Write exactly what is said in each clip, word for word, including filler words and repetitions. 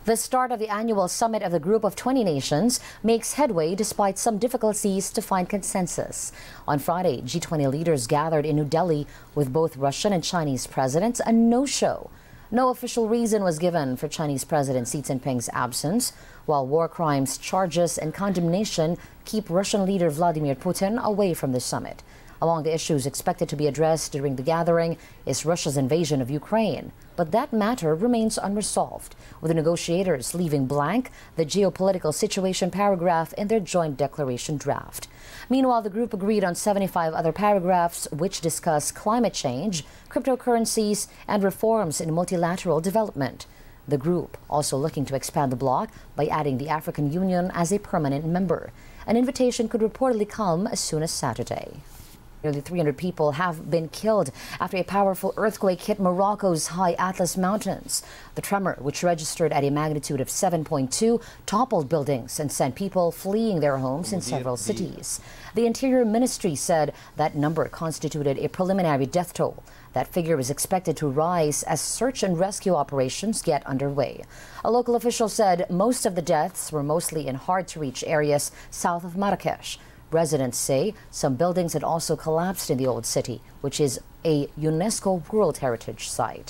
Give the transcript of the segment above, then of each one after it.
The start of the annual summit of the Group of twenty nations makes headway despite some difficulties to find consensus. On Friday, G twenty leaders gathered in New Delhi with both Russian and Chinese presidents, a no-show. No official reason was given for Chinese President Xi Jinping's absence, while war crimes charges and condemnation keep Russian leader Vladimir Putin away from the summit. Among the issues expected to be addressed during the gathering is Russia's invasion of Ukraine. But that matter remains unresolved, with the negotiators leaving blank the geopolitical situation paragraph in their joint declaration draft. Meanwhile, the group agreed on seventy-five other paragraphs which discuss climate change, cryptocurrencies, and reforms in multilateral development. The group also looking to expand the bloc by adding the African Union as a permanent member. An invitation could reportedly come as soon as Saturday. Nearly three hundred people have been killed after a powerful earthquake hit Morocco's high Atlas Mountains. The tremor, which registered at a magnitude of seven point two, toppled buildings and sent people fleeing their homes in several cities. The Interior Ministry said that number constituted a preliminary death toll. That figure is expected to rise as search and rescue operations get underway. A local official said most of the deaths were mostly in hard-to-reach areas south of Marrakesh. Residents say some buildings had also collapsed in the old city, which is a UNESCO World Heritage Site.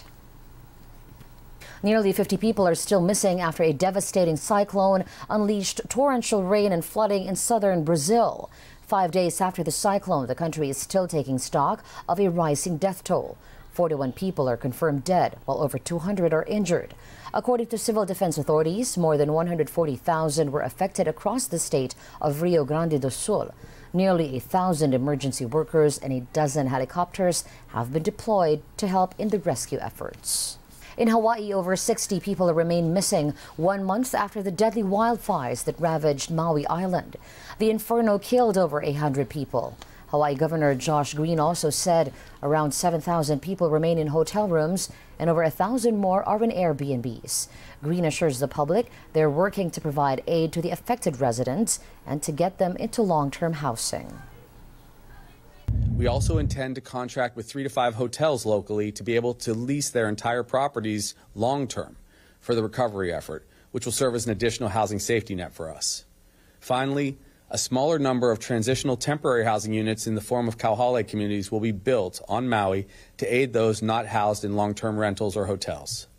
Nearly fifty people are still missing after a devastating cyclone unleashed torrential rain and flooding in southern Brazil. Five days after the cyclone, the country is still taking stock of a rising death toll. forty-one people are confirmed dead, while over two hundred are injured. According to civil defense authorities, more than one hundred forty thousand were affected across the state of Rio Grande do Sul. Nearly a thousand emergency workers and a dozen helicopters have been deployed to help in the rescue efforts. In Hawaii, over sixty people remain missing one month after the deadly wildfires that ravaged Maui Island. The inferno killed over one hundred people. Hawaii Governor Josh Green also said around seven thousand people remain in hotel rooms and over one thousand more are in Airbnbs. Green assures the public they're working to provide aid to the affected residents and to get them into long-term housing. We also intend to contract with three to five hotels locally to be able to lease their entire properties long-term for the recovery effort, which will serve as an additional housing safety net for us. Finally, a smaller number of transitional temporary housing units in the form of kauhale communities will be built on Maui to aid those not housed in long-term rentals or hotels.